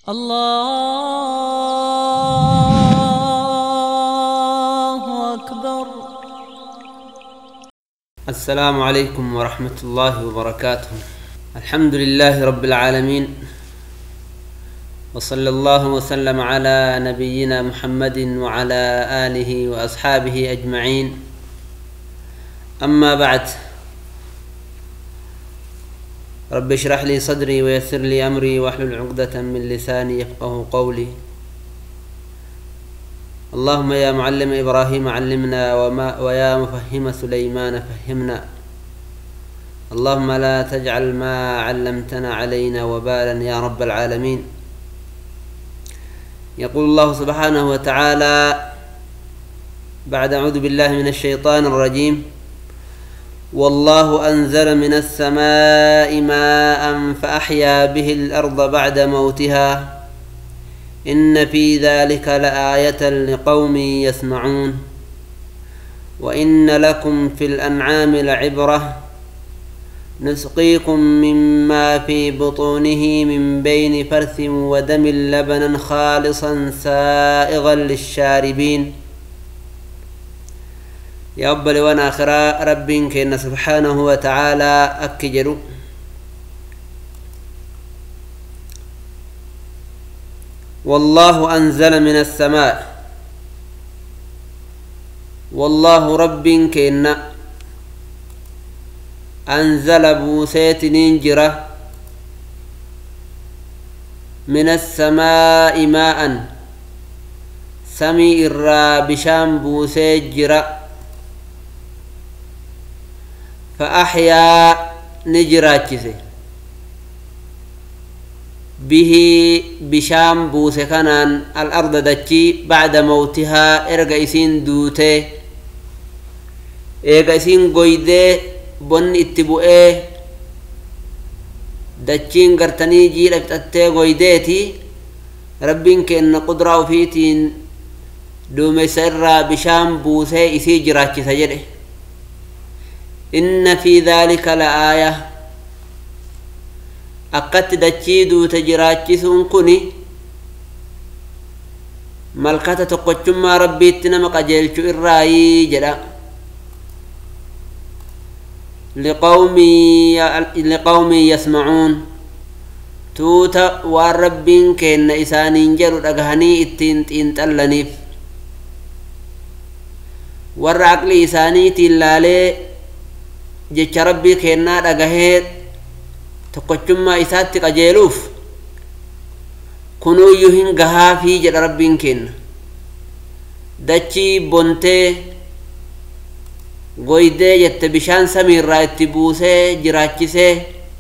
الله أكبر. السلام عليكم ورحمة الله وبركاته. الحمد لله رب العالمين، وصلى الله وسلم على نبينا محمد وعلى آله وأصحابه أجمعين. أما بعد، رب اشرح لي صدري ويسر لي أمري واحلل عقدة من لساني يفقه قولي. اللهم يا معلم إبراهيم علمنا، ويا مفهم سليمان فهمنا. اللهم لا تجعل ما علمتنا علينا وبالا يا رب العالمين. يقول الله سبحانه وتعالى بعد أعوذ بالله من الشيطان الرجيم: والله أنزل من السماء ماء فأحيا به الأرض بعد موتها إن في ذلك لآية لقوم يسمعون. وإن لكم في الأنعام لعبرة نسقيكم مما في بطونه من بين فرث ودم لبنا خالصا سائغا للشاربين. يا أبا وانا آخرا ربين كينا سبحانه وتعالى أكجروا والله أنزل من السماء. والله ربين كينا أنزل بوسيت ننجرة من السماء ماء سمي الرابشان بوسيت جرة فأحيا نجراتشسه به بشام بوسكنان الأرض دتشي بعد موتها إرقايسين دوته إرقايسين قويده بن اتبؤه دتشين قرتني جيل ابتته قويدتي ربين كأن قدرة وفيتين دومي سرى بشام بوسه إسي جراتشسه جره. إن في ذلك لآية أقت دجيدو تجراجسون كني ملكة تقوشم ربي تنمق جيلشو الرأي جدا لقوم يسمعون توتا والربين كين إسانين جرو أغهني التين تلنيف والرعقل إساني تلالي jecha rabbii kennaa dhagahee tokkochummaa isaatti qajeeluuf kunuyyuu hin gahaafii jedha rabbiin kenna. dachii bontee goydee jette bishaan samiirraa itti buusee jiraachisee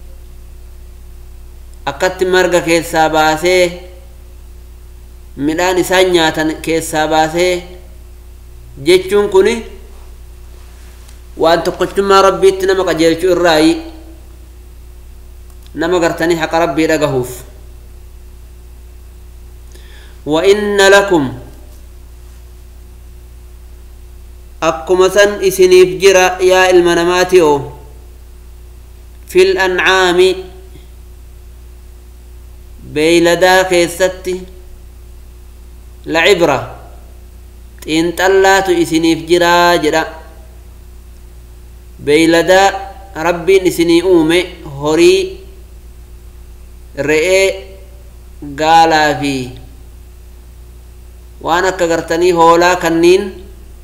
akkatti marga keessaa baasee midhaan isaan nyaatan keessaa baasee jechuun kuni وأن تقتما ربي تنما قجلت الرأي نما قرتني حق ربي لقهوف. وإن لكم أقمسا إسنيف جرا يا المنماتيو في الأنعام بيلدا كيستي لعبرة إن تلات إسنيف جرا جرا بيلدا ربي نسني أومي هوري رئي قالا في وانا كغرتني هولا كنين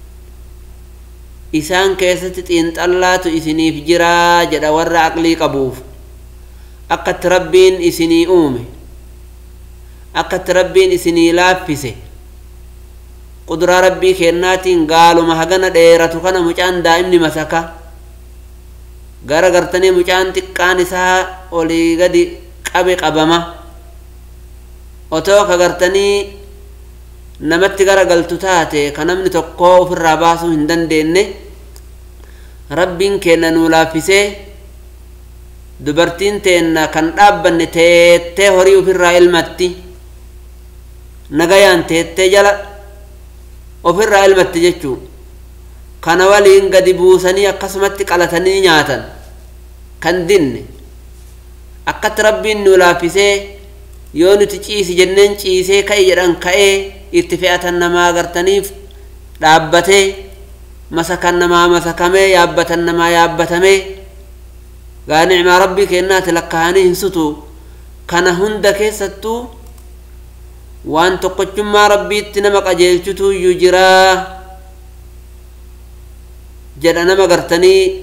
إسان كيست انت الله تسني في جرا جدا ور عقلي قبوف أقت ربين إسني أومي أقت ربين إسني لافسي قدر ربي كيناتين قالوا مهغنا ديرتو كان مجان دائمني مسكا gara gartanii mucaan xiqqaan isaa olii gadi qabe qabama otoo ka gartanii namatti gara galtu taate ka namni tokko ofirraa baasuu hin dandeenye rabbiin kenna nuu laaffisee dubartiin teenna kan dhaabbanne teettee horii ofirraa ilmatti nagayaan teettee jala ofirraa ilmatti jechuu kana waliin gadi buusanii akkasumatti qalatanii nyaatan kan dinne akkat rabbiin nu laafisee يونو تجيسي جنن جيسي كأي جران كأي اتفاقا نما غرتنيف دابته مسكا نما مسكمي يابتا نما يابتمي غانع ما ربي كأنها تلقاني هنسطو كان هندك ستو وان تقجم ما ربي تنمق أجيلتو يجرا جدنا ما غرتني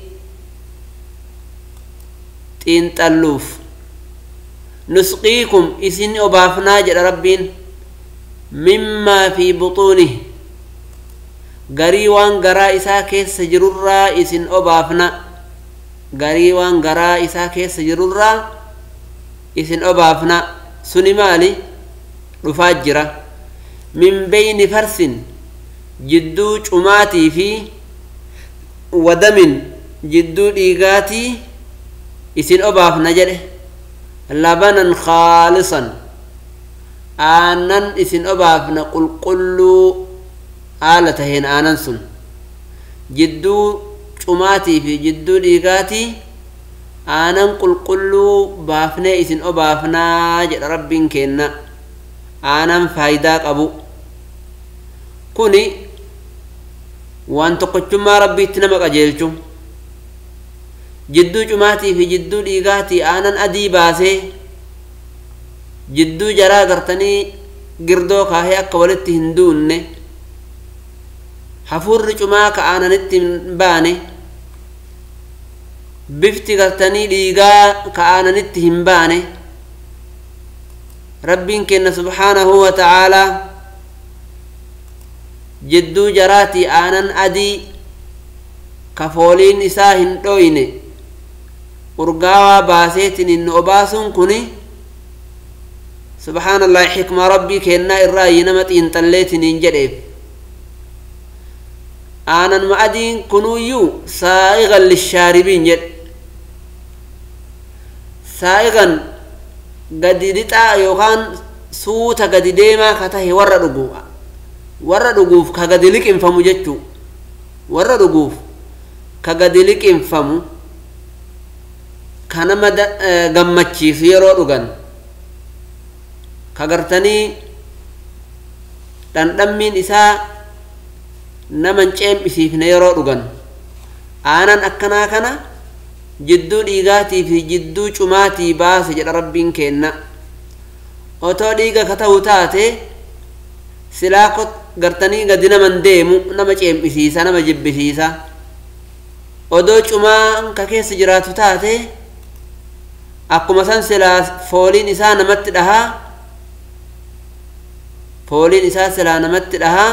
تين تلوف نسقيكم إسن أبافنا جل ربين مما في بطونه غريوان غرا إسا كيس سجرورا إسن أبافنا غريوان غرا إسا كيس سجرورا إسن أبافنا سنمالي رفاجرة من بين فرس جدو جماتي في ودم جدو إيغاتي إسن أبافنا جله لبنا خالصا آنن إسن أبافنا قلو آلتهن آننسن جدو جماتي في جدو إيغاتي آنن قلو بافنا إسن أبافنا جل ربين كينا آنن فايداك أبو كوني وان تقجم ما ربي تنمك أجيلتو جدو جماتي في جدو ديغاتي آنن أدي باسي جدو جرا قرتني قردو كاهي أكا ولدت هندون حفور جماك آنن اتنباني بفتي قرتني ديغا كآنن اتنباني ربين كن سبحانه وتعالى جدو جراتي آنن أدي كفولين إساهن دويني urgaawaa baaseetin inni obaasuun kuni subhaanallahi xikma rabbii kennaa irraa nama xiinxalleetiniin jedheef aanan ma'adiin kunuyyuu saa'igan lishaaribiin jedhe saa'igan gadi lixaa yookaan suuta gadi deemaa ka tahe warra dhuguuf ka gadi liqinfamu jechuu warra dhuguuf ka gadi liqinfamu kanama gammachiisu yeroo dhugan kagartanii dhandhammiin isaa naman ceem'isiifne yeroo dhugan aanan akkanaa kana jidduu dhiigaatii fi jidduu cumaatii baase jedha rabbiin kenna otoo dhiiga ka ta'u taate silaa gartanii gadi naman deemu nama ceem'isiisa nama jibbisiisa odoo cumaan ka keessa jiraatu taate akkuma san silaa fooliin isaa namatti dhahaa fooliin isaa silaa namatti dhahaa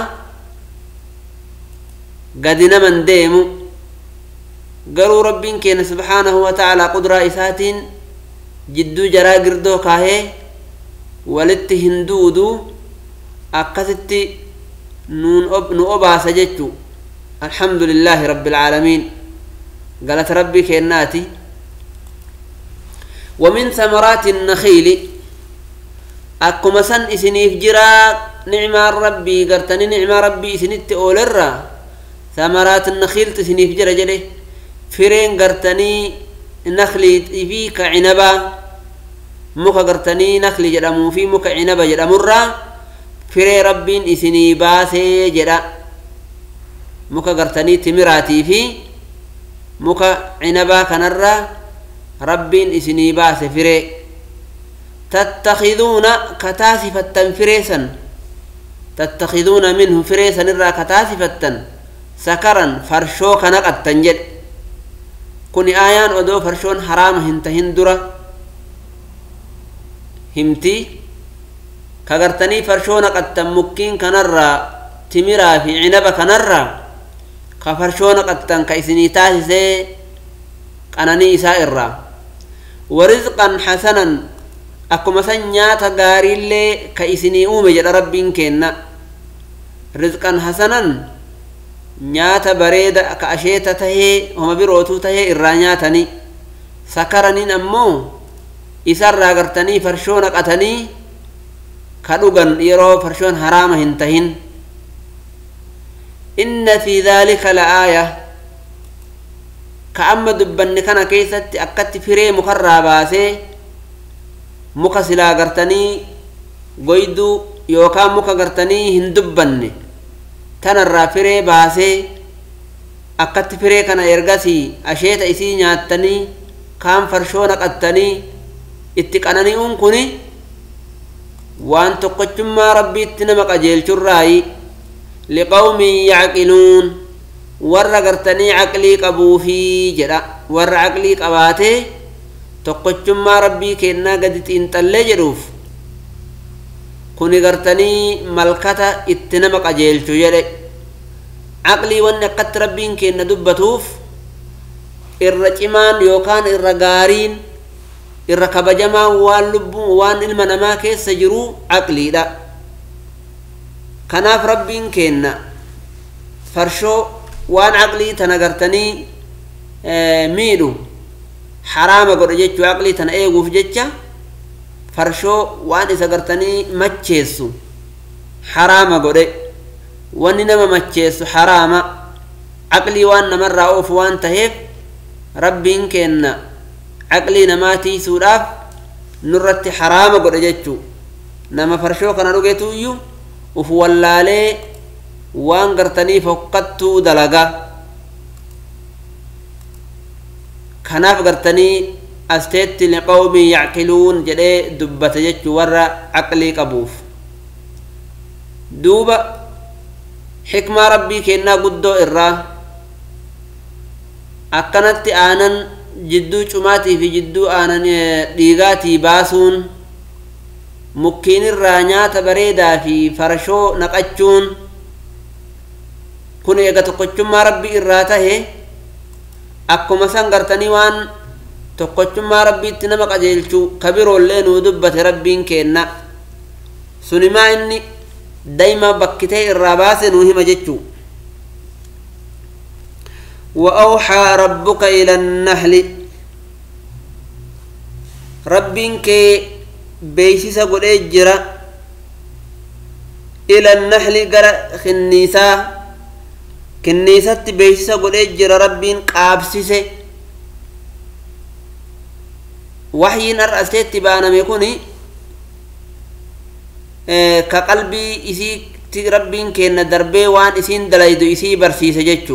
gadi naman deemu garuu rabbiin keenya subhaanahu wa ta'ala qudraa isaatiin jidduu jaraa girdoo kaahee walitti hin duudu akkasitti nu obaasa jechuu alhamdulillahi rabbil aalamiin galata rabbii kennaati ومن ثمرات النخيل أكما سن إسنيف جرا نعمة ربي قرتني نعمة ربي إسنيت أولرا ثمرات النخيل تسنيف جرا جلي فرين قرتني نخلي في كعنبا مكا قرتني نخلي جرامو في مكا عنبا جرامورا فري ربين إسني باسي جرا مكا قرتني تمراتي في مكا عنبا كنرا ربين إسني باس فري تتخذون كتاسفة فريسا تتخذون منه فريسا نرى كتاسفة سكرا فرشو كنقد تنجد كوني آيان أدو فرشون حرام هنتهن درة همتي كغرتني فرشون قد تمكين كنرى تمرا في عنب كنرى كفرشون قد تنكيسني تاسسي قناني إسائرا ورزقا حسنا أكما سنياتا غاري اللي كإسني أومي جل ربين كينا رزقا حسنا نياتا بريدا كأشيتا تهي هما بروتو تهي إرانياتني سكرنين أمو إسار راغرتني فرشون قتني كدوغن يرو فرشون حرام هنتهن إن في ذلك لآية كأما دبن كان كيست أكت فري مخرباسي muka silaa gartanii goyduu yookaan muka gartanii hin dubbanne tanarraa firee baasee akkatti firee kana ergasii asheeta isii nyaattanii kaan farshoo naqattanii itti qanani'uun kuni waan tokkochummaa rabbiitti nama qajeelchurraayi liqawmin yacqiluun warra gartanii aqlii qabuufii jedha warra aqlii qabaatee tokkochummaa rabbii kennaa gadi xiinxallee jedhuuf kuni gartanii malkata itti nama qajeelchu jedhe aqlii wanni akkatti rabbiin kenna dubbatuuf irra cimaan yookaan irra gaariin irra kabajamaan waan lubbuu waan ilma namaa keessa jiru aqliidha kanaaf rabbiin kenna farshoo waan aqlii tana gartanii miidhu haraama godhe jechuu aqlii tana eeguuf jecha farshoo waan isa gartanii macheessu haraama godhe wanni nama macheessu haraama aqlii waan namarraa oofu waan taheef rabbiin kenna aqlii namaa tiisuudhaaf nurratti haraama godhe jechuu nama farshoo kana dhugeetuyyuu uf wallaalee waan gartanii fokkattuu dalaga kanaaf gartanii asteetti liqawmin yacqiluun jedhee dubbata jechuu warra aqlii qabuuf duuba xikmaa rabbii kennaa guddoo irraa akkanatti aanan jidduu cumaatii fi jidduu aanan dhiigaatii baasuun mukkiinirraa nyaata bareedaa fi farshoo naqachuun kun eega tokkochummaa rabbii irraa tahe akkuma san gartanii waan tokkochummaa rabbiitti nama qajeelchu kabiroollee nuu dubbate rabbiin kenna sunimaa inni dayma bakkitee irraa baase nuu hima jechuu وأوحى ربك إلى النحل ربك بيسيس قد اجرى إلى النحل قرأ كنيسة بيسيس قد اجرى ربين قابسيس وحي نرأسيت بانا ميكوني كقلبي إسي ربين كينا دربي وان إسين دلايدو إسي برسيس جيتشو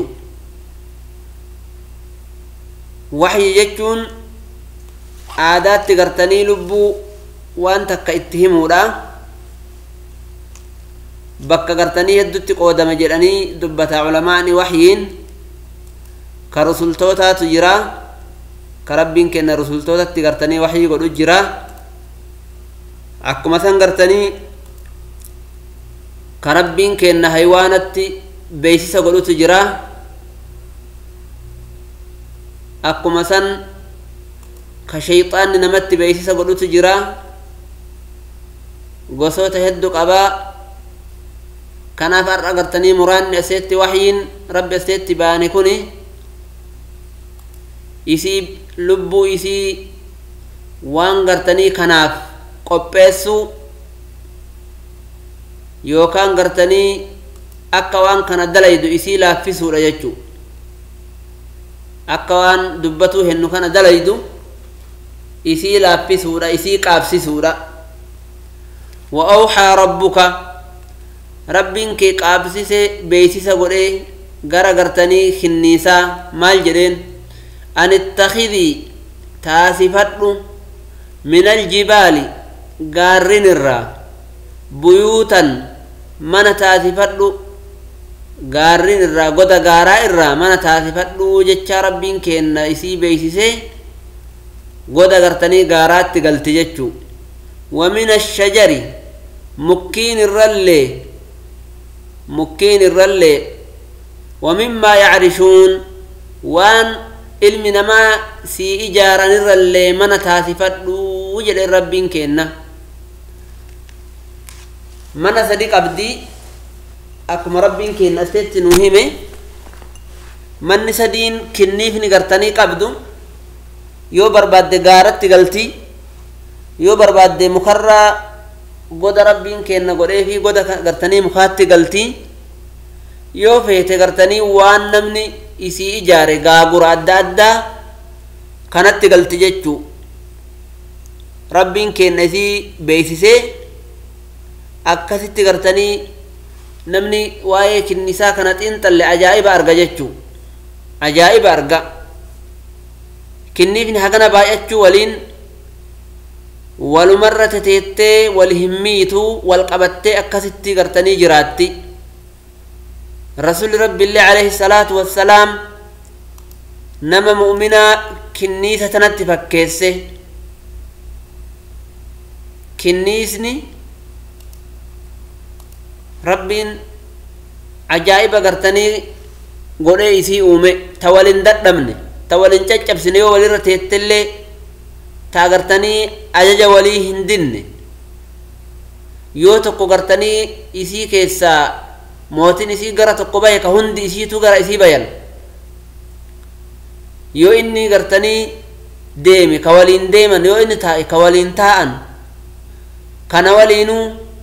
وحي جتون عادات تقرتني لبو وان تكا اتهمو دا بكا قرتني يدوتي قودة مجراني دبتا علماء وحيين كرسولتوتا تجرا كربين كنا رسولتوتا تقرتني وحي قدو جرا اكو مثلا قرتني كربين كنا حيوانات بيسيسا قدو تجرا akkuma san ka shayxaanni namatti beeksisa godhutu jira gosoota hedduu qabaa kanaaf har'a gartanii muraanni aseetti wahyiin rabbi aseetti baane kuni isii lubbuu isii waan gartanii kanaaf qopheessuu yookaan gartanii akka waan kana dalaydu isii laaffisuudha jechuu akka waan dubbatuu hennu kana dalaydu isii laaffisuudha isii qaabsisuudha wa awxaa rabbuka rabbiin kee qaabsise beeksisa godhee gara gartanii kinniisaa maal jedheen an ittakhidii taasifadhu min aljibaali gaarrin irraa buyuutan mana taasifadhu gaarrin irraa goda gaaraa irraa mana taasifadhu jecha rabbiin kenna isii beeksisee goda gartanii gaaraatti galti jechuu wa min ashajari mukkiin irrallee wa mimmaa yacrishuun waan ilmi namaa sii ijaaran irrallee mana taasifadhu jedhe rabbiin kenna mana sadi qabdii akkuma rabbiin kenna asteetti nuu hime manni sadiin kinniifni gartanii qabdu yoo barbaadde gaaratti galti yoo barbaadde mukarraa goda rabbiin kenna godhee fi goda gartanii mukaatti galti yoo feete gartanii waan namni isii ijaare gaagura adda addaa kanatti galti jechuu rabbiin kenna isii beeksise akkasitti gartanii namni waa'ee kinnisaa kana xiinxalle ajaa'iba arga jechuu ajaa'iba arga kinniifni hagana baay'achuu waliin walumarra teteettee wal himmiitu wal qabattee akkasitti gartanii jiraatti rasuuli rabbiillee alayhi salaatu wassalaam nama mu'minaa kinniisa tanatti fakkeesse kinniisni rabbiin ajaa'iba gartanii godhee isii uume ta walin dadhabne ta walin caccabsine yoo walirra teettellee ta gartanii ajaja walii hin dinne yoo tokko gartanii isii keessaa mootin isii gara tokko bahe ka hundi isiitu gara isii bayan yoo inni gartanii deeme ka waliin deeman yoo inni taa'e ka waliin taa'an kana waliinuu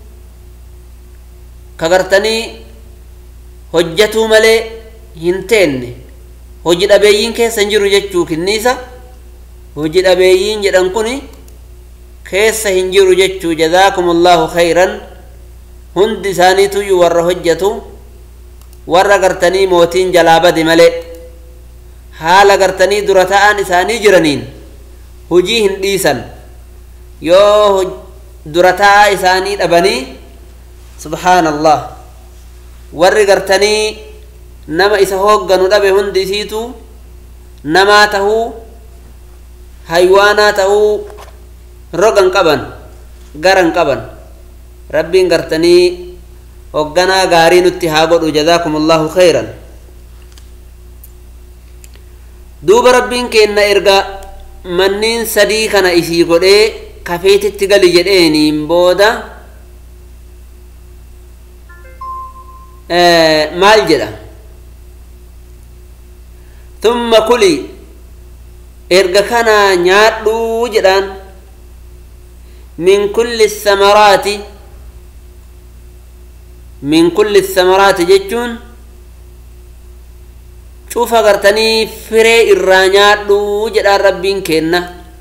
ka gartanii hojjatuu malee hin teenne hojii dhabeeyyiin keessa hin jiru jechuu kinniisa hojii dhabeeyyiin jedhan kuni keessa hin jiru jechuu jazaakumullahu khayran hundi isaaniitu warra hojjatu warra gartanii mootiin jalaa bade malee haala gartanii dura ta'an isaanii jiraniin hujii hin dhiisan yoo dura ta'aa isaanii dhabanii subhaanallah warri gartanii nama isa hoogganu dhabe hundi isiitu namaa tahuu haywaanaa tahuu rogan qaban garan qaban rabbiin gartanii hoogganaa gaarii nutti haa godhu jazaakumullahu khayran duuba rabbiin kenna erga manniin sadii kana isii godhee kafeetitti gali jedheeniin booda maal jedha thumma kuli erga kana nyaadhuu jedhaan min kulli samaraati jechuun cufa gartanii firee irraa nyaadhuu jedhaan rabbiin kenna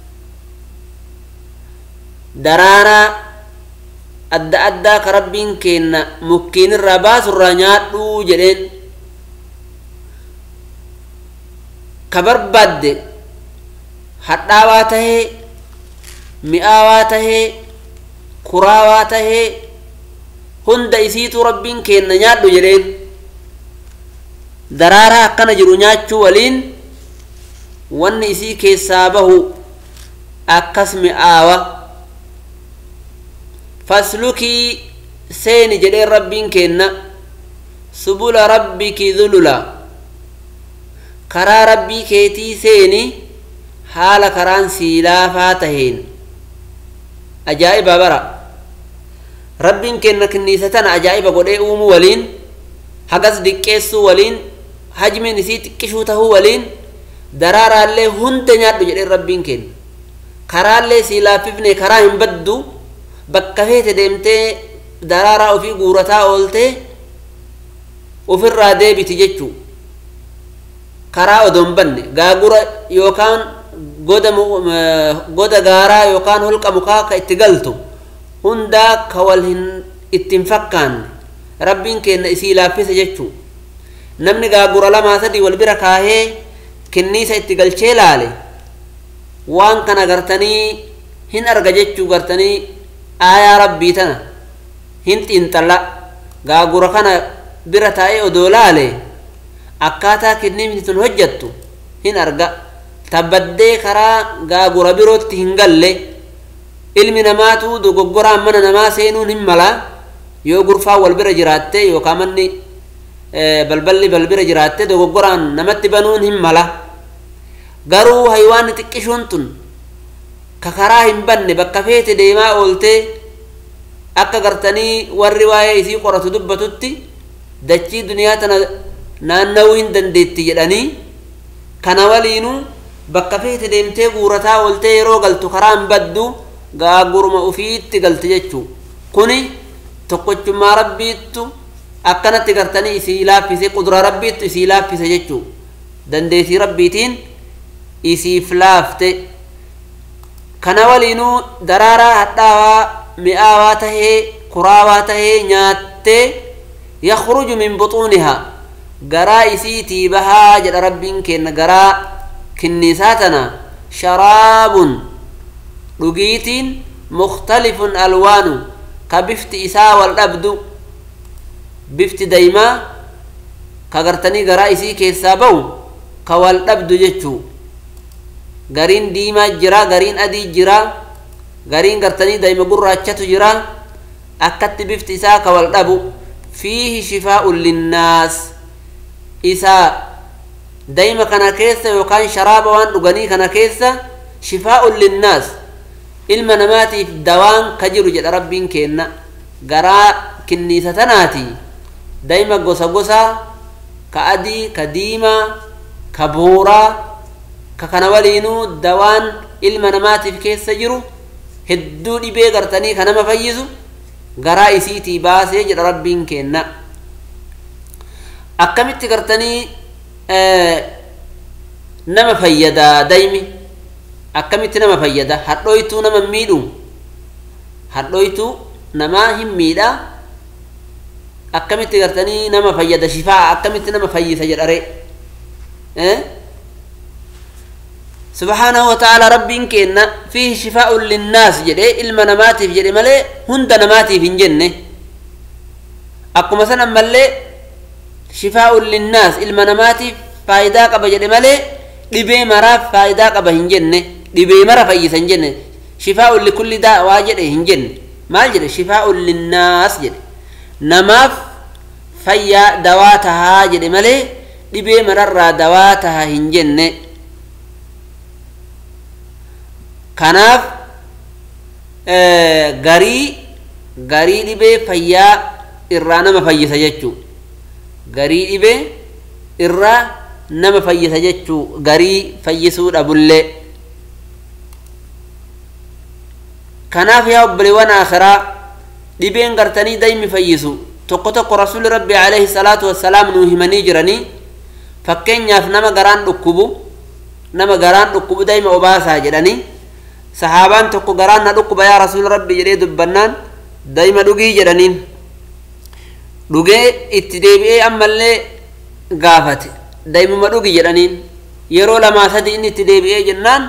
daraaraa adda addaa ka rabbiin kenna mukkiin irraa baasurraa nyaadhuu jedheen ka barbaadde hadhaawaa tahee mi'aawaa tahee kuraawaa tahee hunda isiitu rabbiin kenna nyaadhu jedheen daraaraa akkana jiru nyaachuu waliin wanni isii keessaa bahu akkas mi'aawa faslukii seeni jedheen rabbiin kenna subula rabbiki dhulula karaa rabbii keetii seeni haala karaan siilaafaa taheen ajaa'iba bara rabbiin kenna kinniisa tana ajaa'iba godhee uumuu waliin hagas diqqeessuu waliin hajmiin isii xiqqishuu tahuu waliin daraaraallee hunda nyaadhu jedheen rabbiin kenna karaallee siilaaffifne karaa hin baddu bakka feete deemtee daraaraa ofii guurataa ooltee ofirraa deebiti jechuu karaa odoon banne gaagura yookaan goda gaaraa yookaan holqa mukaa ka itti galtu hundaa ka wal hin ittiin fakkaanne rabbiin kenna isii laaffise jechuu namni gaagura lamaa sadii wal bira kaahee kinniisa itti galchee laale waan kana gartanii hin arga jechuu gartanii aayaa rabbii tana hin xiinxalla gaagura kana bira taa'ee odoo laale akkaataa kinniifni tun hojjattu hin arga tabaddee karaa gaagura birootti hin galle ilmi namaatu dogoggoraan mana namaa seenuun hin mala yoo gurfaa wal bira jiraatte yookaan manni balballi bal bira jiraatte dogoggoraan namatti banuun hin mala garuu haywaanni xiqqishuun tun ka karaa hin banne bakka feete deemaa ooltee akka gartanii warri waa'ee isii qoratu dubbatutti dachii duniyaa tana naanna'uu hin dandeetti jedhanii kana waliinuu bakka feete deemtee guurataa ooltee yeroo galtu karaa hin baddu gaaguruma ufiitti galti jechuu kuni tokkochummaa rabbiittu akkanatti gartanii isii laaffise qudura rabbiittu isii laaffise jechuu dandeetii rabbiitiin isiif laafte كان ولينو درارا حتى مئاواته قراواته نياتي يخرج من بطونها غرائسي تيبها جد ربين كن غرا كنيساتنا شراب رقيت مختلف ألوان كبفت إساء والأبد بفت دايما كغرتني غرائسي كيسابو كوالأبد جتشو غرين ديما جرا غرين أدي جرا غرين غرتني دايما قرأتشتو جرا أكت بفت إساء كوالأبد فيه شفاء للناس إساء دايما كان كيسا وكان شراب وان رغني كان كيسا شفاء للناس ilma namaatiif dawaan ka jiru jedha rabbiin kenna garaa kinniisa tanaati daima gosa gosa ka adii ka diimaa ka booraa ka kana waliinuu dawaan ilma namaatiif keessa jiru hedduu dhibee gartanii ka nama fayyisu garaa isiitii baasee jedha rabbiin kenna akkamitti gartanii nama fayyada daimi akkamitti nama fayyada hadhoytu nama miidhu hadhoytu nama hin miidha akkamitti gartanii nama fayyada shifaa akkamitti nama fayyisa jedhare subhanahu wa ta'ala rabbin kenna fihi shifaa'un linnaas jedhe ilma namaatiif jedhe malee hunda namaatiif hin jenne akkuma san ammallee shifaa'un linnaas ilma namaatiif faayidaa qaba jedhe malee dhibee maraaf faayidaa qaba hin jenne dhibee mara fayyisa hin jenne shifaa'un likulli daawaa jedhe hin jenne maal jedhe shifaa'un linnaas jedhe namaaf fayyaa dawaa tahaa jedhe malee dhibee mararraa dawaa tahaa hin jenne kanaaf garii dhibee fayyaa irraa nama fayyisa jechuu garii dhibee irraa nama fayyisa jechuu garii fayyisuu dhabullee kanaaf yaa obboleewwan akhiraa dhibeen gartanii daimi fayyisu tokko tokko rasuuli rabbi alayhi salaatu wassalaam nuu himanii jiranii fakkeenyaaf nama garaan dhukkubu daima obaasaa jedhanii sahaabaan tokko garaan na dhukkuba yaa rasuul rabbi jedhee dubbannaan daima dhugii jedhaniin dhugee itti deebi'ee ammallee gaafate daimuma dhugi jedhaniin yeroo lamaa sadi inni itti deebi'ee jennaan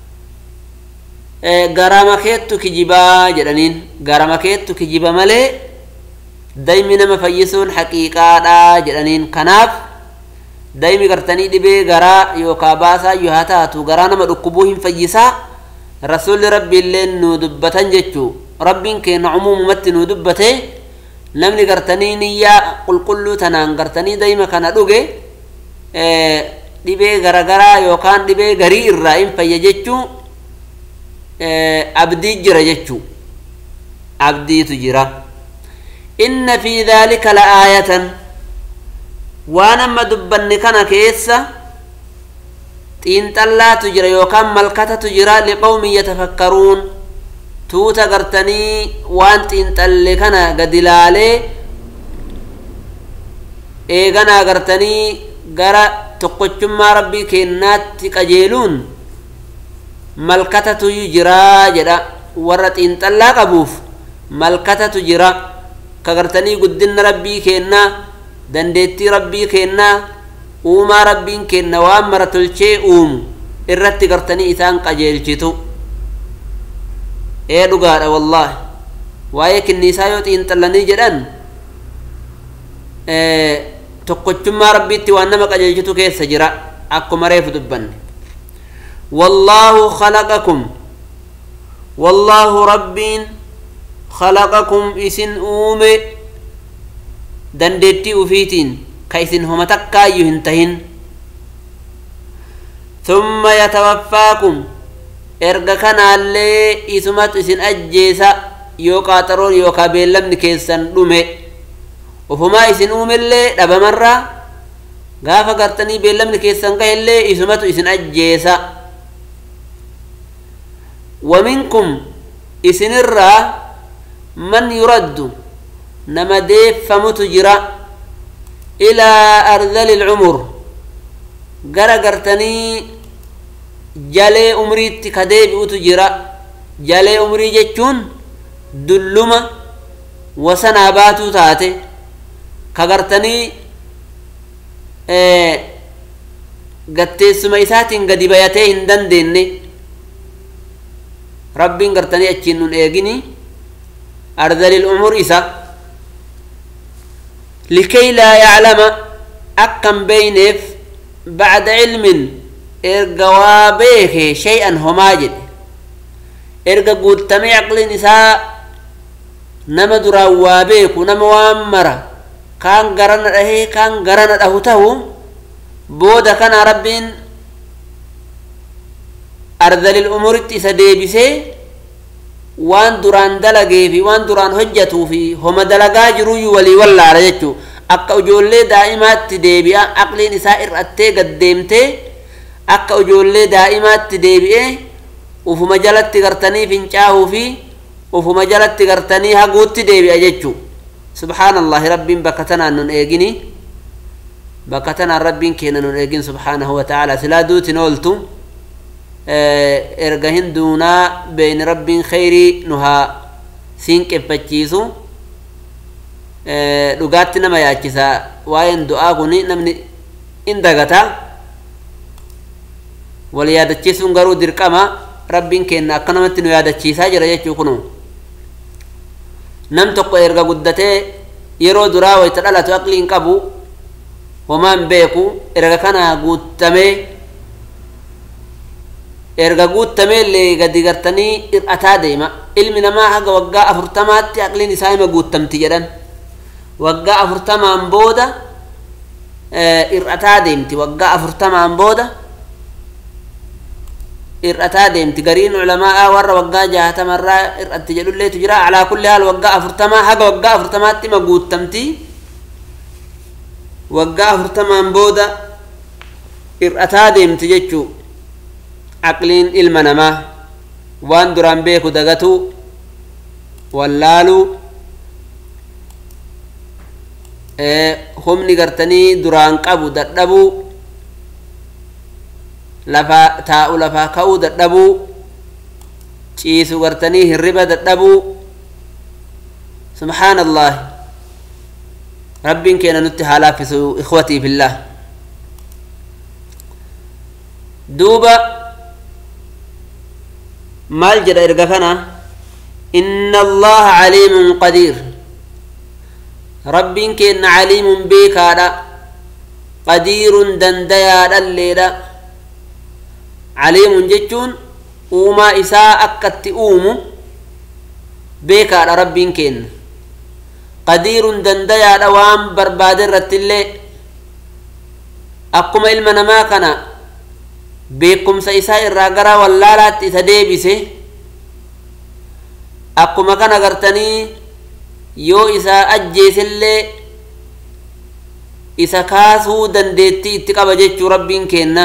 garama keettu kijibaa jedhaniin garama keettu kijiba malee daimi nama fayyisuun haqiiqaadha jedhaniin kanaaf daimi gartanii dhibee garaa yookaa baasaa yoo haa taatu garaa nama dhukkubuu hin fayyisaa rasuulli rabbi illeen nuu dubbatan jechuu rabbiin keenya umuumumatti nuu dubbate namni gartanii niyyaa qulqulluu tanaan gartanii daima kana dhuge dhibee garagaraa yookaan dhibee garii irraa hin fayya jechuu abdii jira jechuu abdiitu jira inna fi dhaalika la aayatan waan amma dubbanne kana keessa xiinxallaatu jira yookaan malkatatu jira liqawmin yatafakkaruun tuuta gartanii waan xiinxalle kana gad ilaalee eeganaa gartanii gara tokkochummaa rabbii kennaatti qajeeluun malkatatu jira jedha warra xiinxallaa qabuuf malkatatu jira ka gartanii guddinna rabbii kennaa dandeettii rabbii kennaa uumaa rabbiin kenna waan mara tolchee uumu irratti gartanii isaan qajeelchitu dhugaadha wallaahi waa'ee kinniisaa yoo xiinxallanii jedhan tokkochummaa rabbiitti waan nama qajeelchitu keessa jira akkuma reefu dubbanne wallaahu khalaqakum wallaahu rabbiin khalaqakum isin uume dandeettii ufiitiin ka isin homa takkaayyuu hin tahin thumma yatawaffaakum erga kanaallee isumatu isin ajjeesa yoo qaaxaroon yookaa beellamni keessan dhume ufumaa isin uumellee dhabamarraa gaafa gartanii beellamni keessan gahellee isumatu isin ajjeesa waminkum isinirraa man yuraddu nama deeffamutu jira ilaa ardali lcumur gara gartanii jalee umriitti ka deebi'utu jira jalee umrii jechuun dulluma wasanaa baatuu taate ka gartanii gatteessuma isaatiin gadi bayatee hin dandeenye rabbiin gartanii achiin nun eegini ardalil umur isa likay laa yaclama akkan beyneef bacda cilmin erga waa beeke shay'an homaa jedhe erga guuttamee aqliin isaa nama duraan waa beeku nama waan mara kaan garana dhahee kaan garana dhahu tahu booda kana rabbiin ardalil umuritti isa deebisee waan duraan dalagee fi waan duraan hojjatuu fi homa dalagaa jiruyyuu walii wallaala jechuu akka ijoollee daa'imaatti deebi'a aqliin isaa ir'attee gaddeemtee akka ijoollee daa'imaatti deebi'ee ufuma jalatti gartanii fincaahuu fi ufuma jalatti gartanii haguutti deebi'a jechuu subhaanallahi rabbiin bakka tanaan nun eegini bakka tanaan rabbiin keenya nun eegin subhaanahu wa ta'ala silaa duutin ooltu erga hinduunaa beeyni rabbiin khayrii nu haa siinqeffachiisu dhugaatti nama yaachisa waa'een du'aa kuni namni in dagata wal yaadachiisuun garuu dirqama rabbiin keenya akka namatti nu yaadachiisaa jira jechuu kunu nam tokko erga guddatee yeroo duraa wayta dhalatu aqliin qabu homaan beeku erga kana guuttamee illee gadi gartanii ir'ataa deema ilmi namaa haga waggaa 40tti aqliin isaa hima guuttamti jedhan waggaa 40 booda ir'ataa deemti waggaa 40 booda ir'ataa deemti gariin ulamaa warra waggaa 60 irraa ir'atti jedhulleetu jira alaa kulli haal waggaa 40 haga waggaa 40tti hima guuttamti waggaa 40 booda ir'ataa deemti jechuu aqliin ilma namaa waan duraan beeku dagatu wallaalu humni gartanii duraan qabu dadhabuu lafa taa'u lafaa ka'uu dadhabuu ciisu gartanii hirriba dadhabuu subhaanallah rabbiin keenya nutti haa laaffisu ikhwatii fillah duuba maal jedha erga kana inna allaha caliimun qadiir rabbiin keenya caliimun beekaadha qadiirun dandayaadhalleedha caliimun jechuun uumaa isaa akkatti uumu beekaadha rabbiin keenya qadiirun dandayaadha waan barbaade irrattillee akkuma ilma namaa kana beekumsa isaa irraa gara wallaalaatti isa deebise akkuma kana gartanii yoo isa ajjeesellee isa kaasuu dandeettii itti qaba jechuu rabbiin keenya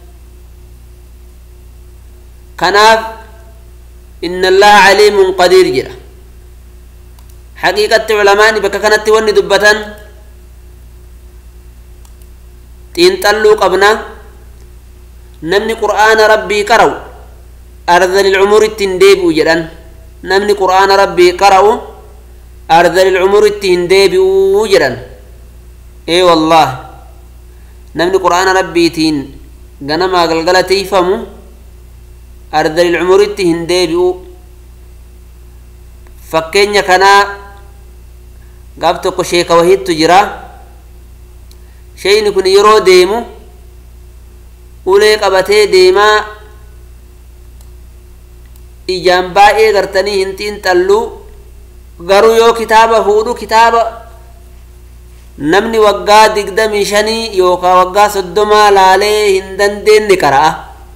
kanaaf inna allaha caliimun qadiir jedha haqiiqatti culamaani bakka kanatti wanni dubbatan xiinxalluu qabna namni qur'aana rabbii qara'u ardalil umuritti hin deebi'u jedhan namni qur'aana rabbii qara'u ardalil umuritti hin deebi'u jedhan wallah namni qur'aana rabbiitiin ganamaa galgala tiifamu ardalil umuritti hin deebi'u fakkeenya kanaa gaaf tokko sheeka wahittu jira sheyni kun yeroo deemu ulee qabatee deemaa ijaan baay'ee gartanii hin xiinxallu garuu yoo kitaaba fuudhu kitaaba namni waggaa 25 yookaan waggaa 30 laalee hin dandeenye qara'a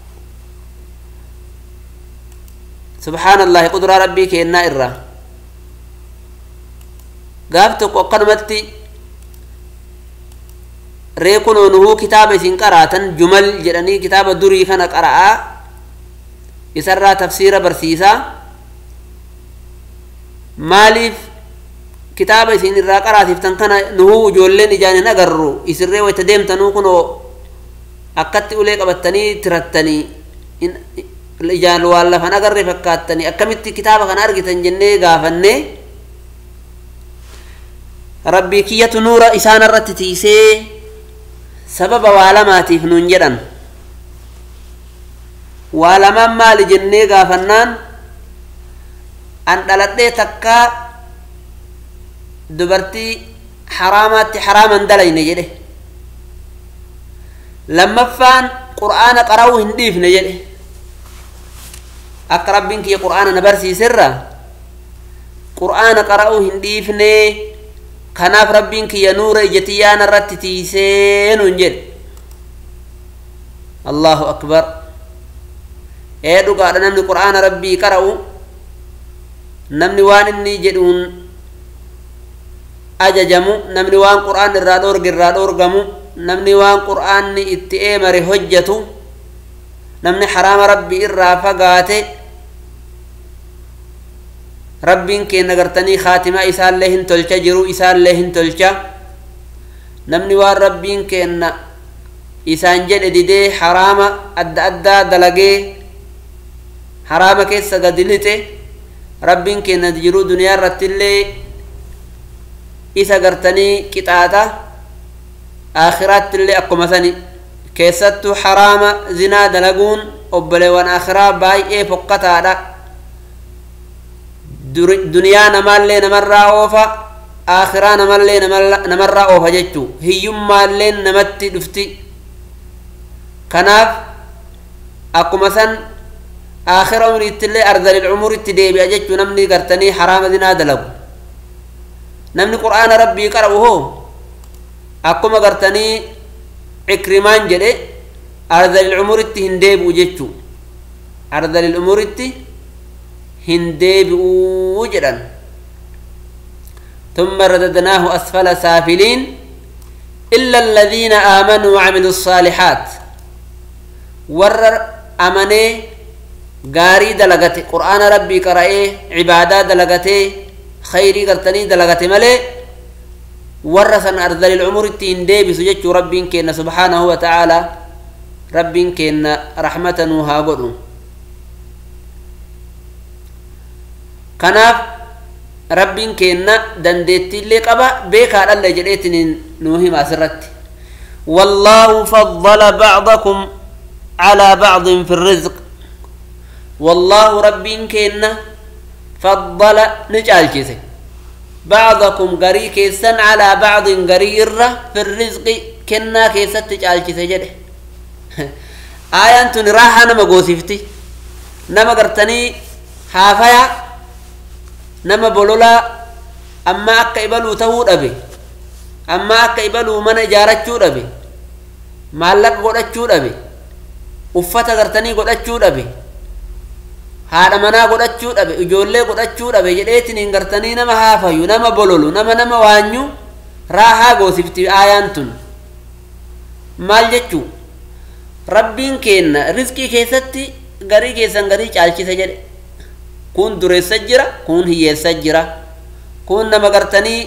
subhaanallahi qudraa rabbii kennaa irraa gaaf tokko akkanumatti reekunoo nuhuu kitaaba isin qaraatan jumal jedhanii kitaaba durii kana qara'aa isarraa tafsiira barsiisaa maaliif kitaaba isin irraa qaraasiftan kana nuhuu ijoolleen ijaan hin agarru isirree wayta deemtanuu kunoo akkatti ulee qabattanii tirattanii ijaan waan lafan agarre fakkaattani akkamitti kitaaba kana argitan jennee gaafanne rabbii kiyyatu nuura isaan irratti tiisee sababa waa lamaatiif nuun jedhan waa lamaan maali jennee gaafannaan an dhaladhee takka dubartii haraamaatti haraaman dalayne jedhe lammaffaan qur'aana qara'uu hin dhiifne jedhe akka rabbiin kiyya qur'aana na barsiiserra qur'aana qara'uu hin dhiifne kanaaf rabbiin kiyya nuura ijatiyyaana irratti tiisee nuun jedhe allahu akbar dhugaadha namni qur'aana rabbii qara'u namni waan inni jedhuun ajajamu namni waan qur'aan irraa dhoorgamu namni waan qur'aanni itti eemare hojjetu namni haraama rabbii irraa fagaate rabbiin keenya gartanii khaatima isaallee hin tolcha jiru isaallee hin tolcha namni waan rabbiin keenya isaan jedhe didee haraama adda addaa dalagee haraama keessa gadi lixe rabbiin keenya jiru duniyaa irrattillee isa gartanii qixaaxa akhiraattillee akkuma sani keessattuu haraama zinaa dalaguun obboleewwan akhiraa baay'ee fokkataadha duniyaa namaallee namarraa oofa akhiraa namallee namarraa oofa jechuu hiyyummaallee namatti dhufti kanaaf akkuma san akhira umriittillee ardalil umuritti deebi'a jechuu namni gartanii haraama zinaa dalagu namni qur'aana rabbii qara'u hoo akkuma gartanii ikrimaan jedhe ardalil umuritti hin deebi'u jechuu ardalil umuritti hin deebi'u jedhan ثم رددناه أسفل سافلين إلا الذين آمنوا وعملوا الصالحات ور أمني غاري دلغتي قرآن ربي قرأي عبادة دلغتي خيري قرتني دلغتي ملي ورثا أرذل العمر التين دي بسجدت ربين كينا سبحانه وتعالى ربين كينا رحمة وهاقلوا كناف ربين كينا دندتي اللي قبا بيكا الله جليتني نوهي ما سرت والله فضل بعضكم على بعض في الرزق والله ربين كينا فضل نجال جيسي بعضكم غري كيسن على بعض غريرة في الرزق كنا كيسن تجال جيسي جده آيان تنراها نما قوسفتي نما قرتني حافيا نما بولولا أما أكا إبالو تهود أبي أما أكا إبالو من إجارة جود أبي مالك قد أجود أبي uffata gartanii godhachuu dhabe haadha manaa godhachuu dhabe ijoollee godhachuu dhabe jedheetiin gartanii nama haafayu nama bololu nama waanyu raahaa goosifti aayaan tun maal jechuu rabbiin keenna rizqii keessatti garii keessan garii caalchise jedhe kun dureessa jira kun hiyyeessa jira kun nama gartanii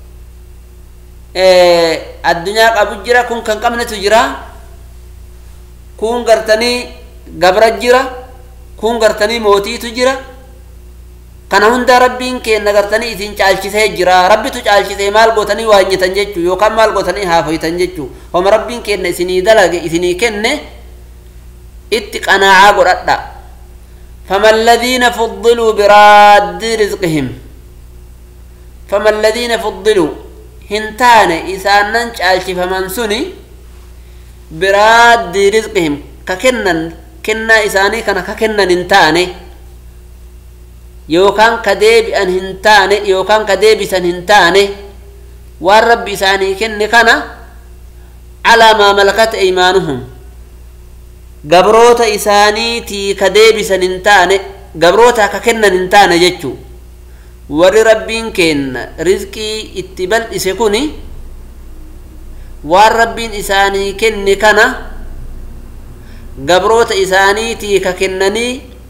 addunyaa qabu jira kun kan qabnetu jira kun gartanii gabra jira kun gartanii mootiitu jira kana hunda rabbiin keenna gartanii isin caalchisee jira rabbitu caalchisee maal gootanii waanyitan jechuu yookaan maal gootanii haafoytan jechuu homa rabbiin keenna isinii dalage isinii kenne itti qanaa'aa godhadha فما الذين فضلوا براد رزقهم فما الذين فضلوا هنتان إسانن caalchi faman suni براد رزقهم ككنن كنا إساني كنا ككنن هنتاني يوكان كديب أن هنتاني يوكان كديب سن هنتاني والرب إساني كن كنا على ما ملكت أيمانهم قبروتا إساني تي كديب سن هنتاني قبروتا ككنن هنتاني جتشو ور ربين كن رزقي اتبال إسكوني waan rabbiin isaanii kenne kana gabroota isaaniitii ka kennanii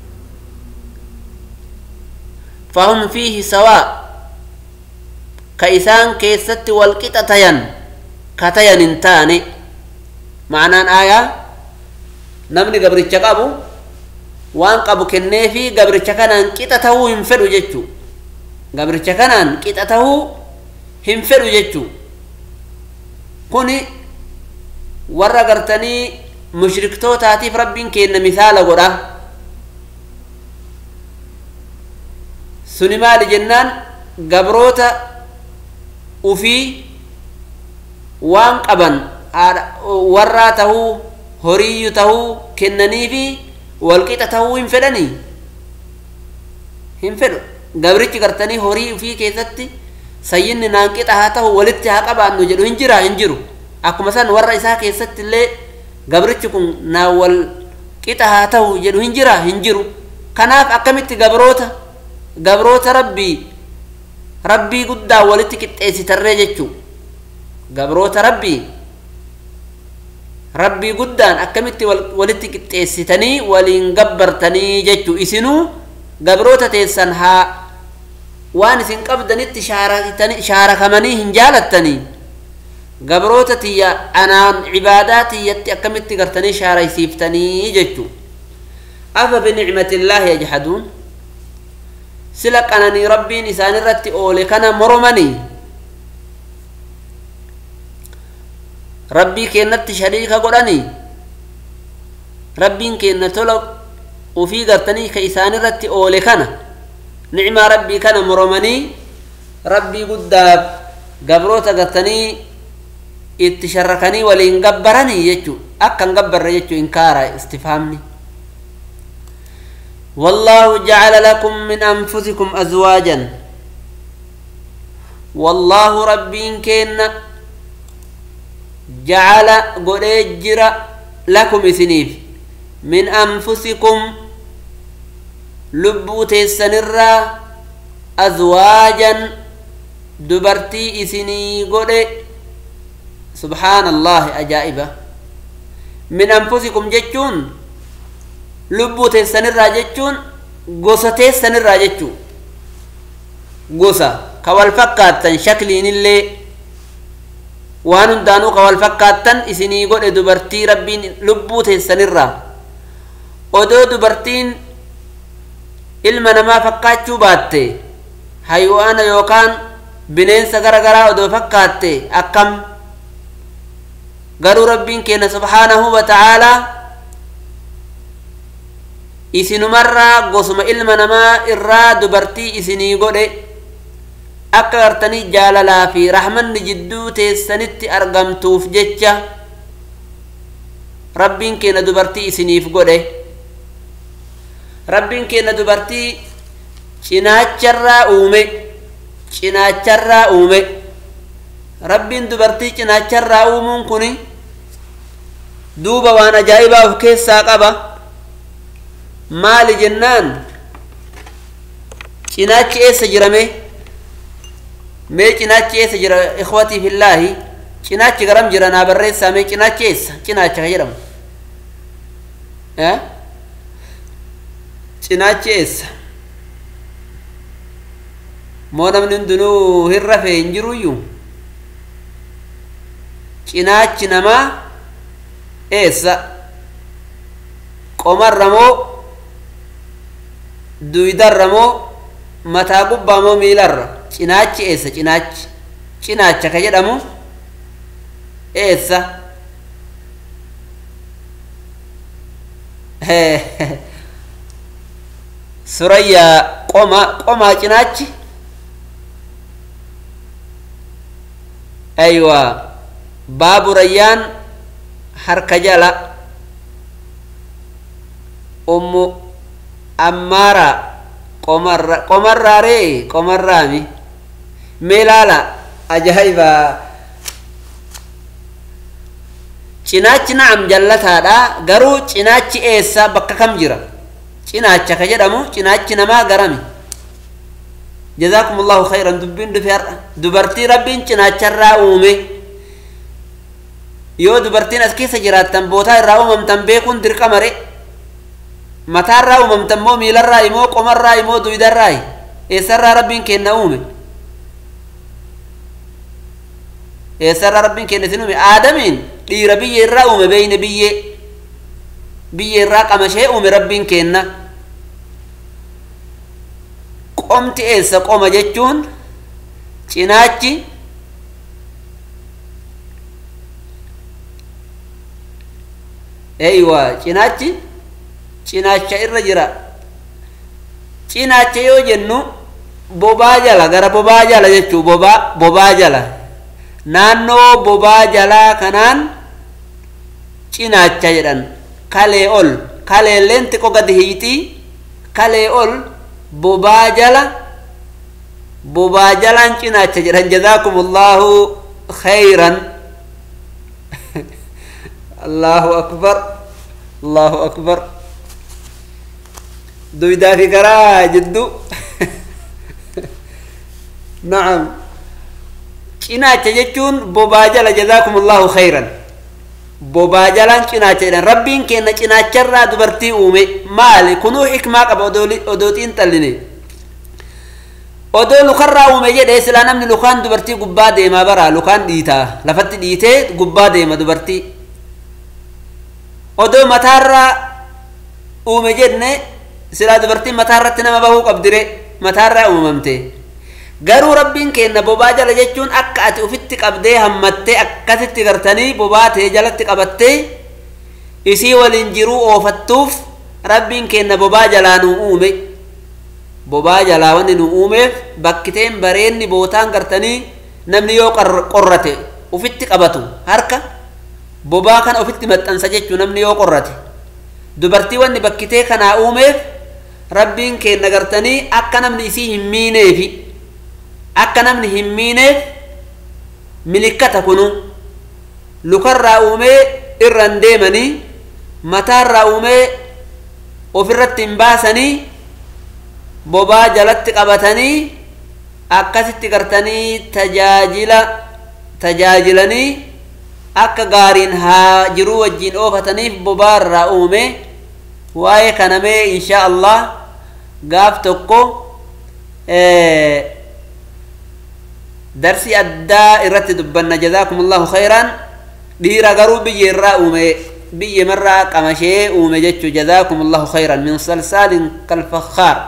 fahum fiihi sawaa ka isaan keessatti walqixa tayan ka tayan hin taane ma'anaan aayaa namni gabricha qabu waan qabu kennee fi gabricha kanaan qixa ta'uu hin fedhu jechuu gabricha kanaan qixa ta'uu hin fedhu jechuu kuni warra gartanii mushriktootaatif rabbiin kenna misaala godha suni maali jennaan gabroota ufii waan qaban warraa tahuu horiyyu tahuu kennanii fi walqixa tahuu hin fedhanii hin fedhu gabrichi gartanii horii ufii keessatti sayyinni naan qixa haa tahu walitti haa qabaannu jedhu hin jiru akkuma san warra isaa keessatti illee gabrichi kun naa wal qixa haa tahu jedhu hin jiru kanaaf akkamitti gabroota rabbii guddaa walitti qixxeessitarree jechuu gabroota rabbii guddaan akkamitti walitti qixxeessitanii waliin gabbartanii jechuu isinuu gabroota teessan haa waan isin qabdanitti shaarakamanii hin jaalattanii gabroota tiyya anaan cibaadaa tiyyatti akkamitti gartanii shaaraysiiftanii jechuu afa binicmatillaahi yajhaduun sila qananii rabbiin isaan irratti oole kana moromanii rabbii kennatti shariika godhanii rabbiin kenna tola ufii gartanii ka isaan irratti oole kana ni'maa rabbii kana moromanii rabbii guddaaf gabroota gartanii itti sharrakanii waliin gabbaranii jechuu akkan gabbarre jechuu inkaara istifhaamni والله جعل لكم من أنفسكم أزواجا والله ربين كينا جعل قريجر لكم سنيف من أنفسكم لبوت السنرة أزواجا دبرتي إسني قري سبحان الله أجائبة من أنفسكم جتون lubbuu teessanirraa jechuun gosa teessanirraa jechuu gosa ka wal fakkaattan shakliinillee waan hundaanuu ka wal fakkaattan isinii godhe dubartii rabbiin lubbuu teessanirraa odoo dubartiin ilma namaa fakkaachuu baatte haywaana yookaan bineensa garagaraa odoo fakkaatte akkam garuu rabbiin keenya subhaanahu wa ta'aalaa isinumarraa gosuma ilma namaa irraa dubartii isinii godhe akka gartanii jaalalaa fi rahmanni jidduu teessanitti argamtuuf jecha rabbiin keenya dubartii isiniif godhe rabbiin keenya dubartii cinaacharraa uume rabbiin dubartii cinaacharraa uumuun kuni duuba waan ajaa'ibaa of keessaa qaba maali jennaan cinaachi eessa jirame mee cinaachi eessa jira ikhwatii fillaahi cinaachi garam jira naa barreessaa mee cinaachi eessa cinaacha ka jedhamu cinaachi eessa moo namni hundinuu hin rafee hin jiruyyuu cinaachi namaa eessa qomarra moo duydarra moo mataa gubbaa moo miilarra cinaachi eessa cinaacha ka jedhamu eessa surayyaa qomaa cinaachi aywa baabu rayyaan harka jala ummu ammaara qomarraami meelaala ajaa'iba cinaachi na'am jallataadha garuu cinaachi eessa bakka kam jira cinaacha ka jedhamu cinaachi namaa garami jazakumullahu khayran dubbiin dhufe har'a dubartii rabbiin cinaacharraa uume yoo dubartiin as keessa jiraattan bootaa irraa uumamtan beekuun dirqamare mataarraa uumamtan moo miilarraa imoo qomarraa imoo duydarraa eessarraa rabbiin kenna uume eessarraa rabbiin kenna isin uume aadamiin dhiira biyyee irraa uume beeyne biyyee irraa qamashee uume rabbiin kenna qomti eessa qoma jechuun cinaachi cinaachi cinaacha irra jira. Cinaacha yoo jennu bobaa jala gara bobaa jala jechuu bobaa jala naannoo bobaa jalaa kanaan cinaacha jedhan. Kalee ol kaleelleen xiqqoo gadi hiitii kalee ol bobaa jalaan cinaacha jedhan. Jazaakumullahu khayran. Allahu akbar Allahu akbar. دويدا في كرا جدو نعم cinaacha jechuun bobaa jala. Jazaakumullahu khayran. Bobaa jalaan cinaacha jedhan. Rabbiin kenna cinaacharraa dubartii uume maali kunuu hikmaa qaba odootiin xalline odoo lukarraa uume jedhe silaa namni lukaan dubartii gubbaa deemaa bara lukaan dhiitaa lafatti dhiitee gubbaa deema dubartii. Odoo mataarraa uume jenne silaa dubartiin mataarratti nama bahuu qabdire mataarraa uumamte. Garuu rabbiin kenna bobaa jala jechuun akka ati ufitti qabdee hammattee akkasitti gartanii bobaa ta'e jalatti qabattee isii waliin jiruu oofattuuf rabbiin kenna bobaa jalaa nu uume. Bobaa jalaa wanni nu uumeef bakkiteen bareenni bootaan gartanii namni yoo qorrate ufitti qabatu harka bobaa kana ufitti maxxansa jechuu namni yoo qorrate. Dubartii wanni bakkitee kanaa uumeef rabbiin kenna gartanii akka namni isii hin miineefi akka namni hin miineef milikkata kunu lukarraa uumee irran deemanii mataarraa uumee ofirratti hin baasanii bobaa jalatti qabatanii akkasitti gartanii tajaajilanii akka gaariin haa jiruu wajjiin oofataniif bobaarraa uume. Waa'ee kanamee insha Allah gaaf tokko darsi addaa irratti dubbanna. Jazaakumullahu khayran. Dhiira garuu biyyeerraa uume biyyeemarraa qamashee uume jechuu. Jazaakumullahu khayran. Min salsaalin kalfakkaar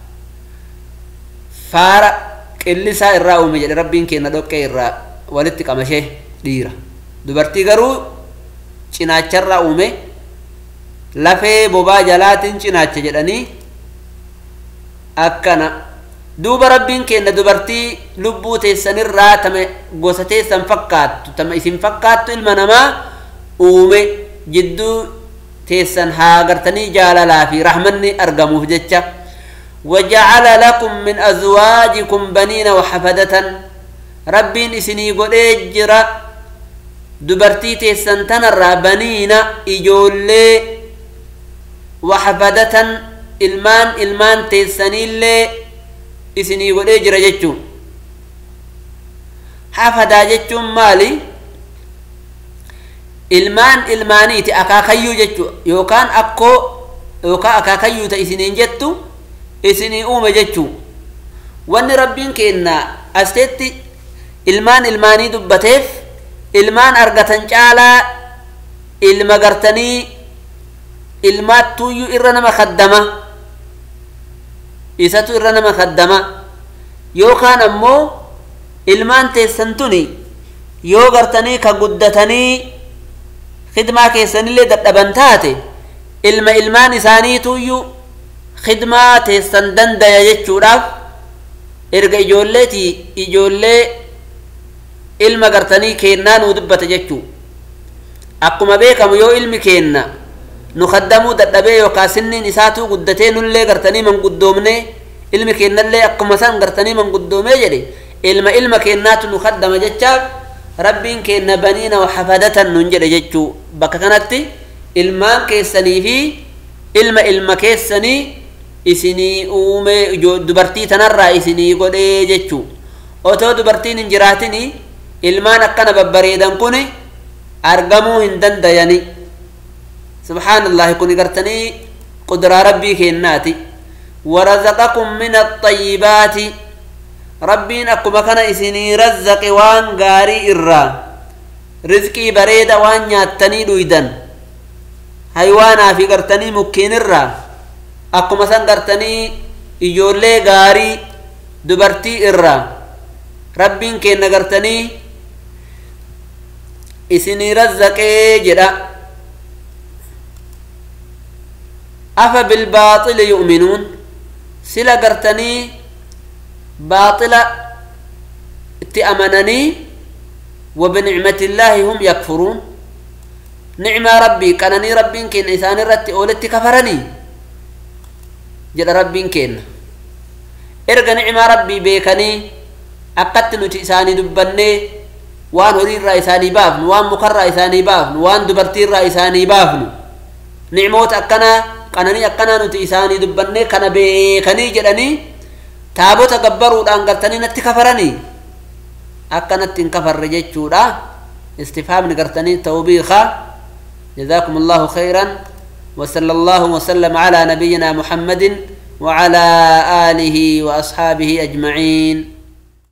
faara qillisaa irraa uume jedhe rabbiin kenna dhoqqee irraa walitti qamashee dhiira. Dubartii garuu cinaacharraa uume lafee bobaa jalaatiin cinaacha jedhanii akkana. Duuba rabbiin kenna dubartii lubbuu teessanirraa tama gosa teessan fakkaattu tama isin fakkaattu ilma namaa uume jidduu teessan haa gartanii jaalalaa fi rahmanni argamuuf jecha. وجعل لكم من أزواجكم بنين وحفدة. ربين إسني قد إجرا دبرتي تيسن تنرى بنين إجولي وحفدة ilmaan teessanillee isinii godhee jira jechuun. Hafadaa jechuun maali? Ilmaan ilmaaniiti akaakayyuu jechuudha yookaan akaakayyuu ta isiniin jettu isinii uume jechuun. Wanni rabbiin kenna asteetti ilmaan ilmaanii dubbateef ilmaan argatan caalaa ilma gartanii ilmaattuyyuu irra nama kaddama isatu irra nama kaddama yookaan ammoo ilmaan teessan tuni yoo gartanii ka guddatanii khidmaa keessanillee dadhaban taate ilmaan isaaniituyyuu khidmaa teessan dandaya jechuudhaaf erga ijoollee ilma gartanii kennaa nuu dubbata jechuu. Akkuma beekamu yoo ilmi kenna nu kaddamuu dadhabee yookaan sinniin isaatuu guddatee nullee gartanii manguddoomne ilmi kennallee akkuma san gartanii manguddoomee jedhe ilma kennaatu nu kaddama jechaaf rabbiin kenna baniina wa hafadatan nun jedhe jechuu. Bakka kanatti ilmaan keessanii fi ilma keessanii isinii uume dubartii tanarraa isinii godhee jechuu. Otoo dubartiin hin jiraatini ilmaan akkana babbareedan kun argamuu hin dandayani. Subhaanallah kun gartanii qudraa rabbii kennaati. Warazaqakum min at-tayyibaati. Rabbiin akkuma kana isinii razzaqe waan gaarii irraa rizqii bareeda waan nyaattanii dhuydan haywaanaa fi gartanii mukkeen irraa akkuma san gartanii ijoollee gaarii دبرتي إرّا ربين كين نغرتني إسني رزق جدا أفا بالباطل يؤمنون سلا غرتني باطلا اتأمنني وبنعمة الله هم يكفرون نعمة ربي كانني ربين كين إساني رتي أولتي كفرني جدا ربين كين إرغا نعمة ربي بيكني أقدت نتي إساني دبني وان هرير رئيساني بافن وان مقر رئيساني بافن وان دبرتير رئيساني بافن نعموت أكنا كانني أكنا نتي إساني دبني كان بيكني جدني تابوت أكبروا الأنقرتني نتي كفرني أكنت انكفر رجيتشورا استفهام نقرتني توبيخا جزاكم الله خيرا وصلى الله وسلم على نبينا محمد وعلى آله وأصحابه أجمعين.